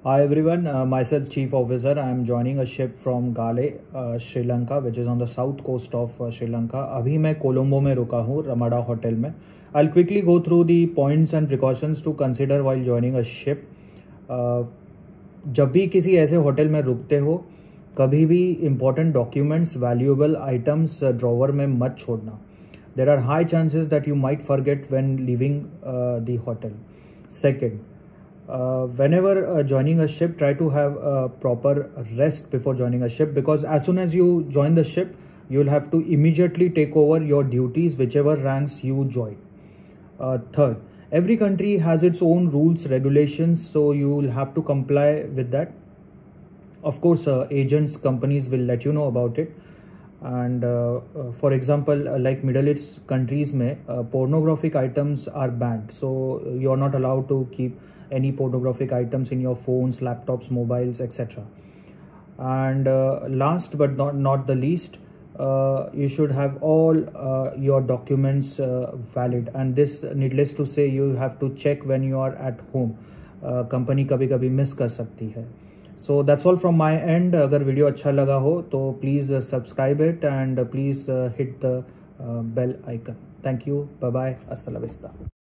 Hi everyone, myself Chief Officer. I am joining a ship from Gale, Sri Lanka, which is on the south coast of Sri Lanka. अभी मैं कोलंबो में रुका हूँ Ramada hotel में. I'll quickly go through the points and precautions to consider while joining a ship. जब भी किसी ऐसे होटल में रुकते हो, कभी भी important documents, valuable items drawer में मत छोड़ना. There are high chances that you might forget when leaving the hotel. Second, whenever joining a ship, try to have a proper rest before joining a ship, because as soon as you join the ship, you'll have to immediately take over your duties, whichever ranks you join. Third, every country has its own rules, regulations, so you will have to comply with that. Of course, agents, companies will let you know about it. And for example, like Middle East countries mein pornographic items are banned, so you're not allowed to keep any pornographic items in your phones, laptops, mobiles, etc. And last but not the least, you should have all your documents valid, and this, needless to say, you have to check when you are at home. Company कभी कभी miss कर सकती है. So that's all from my end. अगर video अच्छा लगा हो तो please subscribe it and please hit the bell icon. Thank you. Bye bye. अस्सलाम वालेकुम.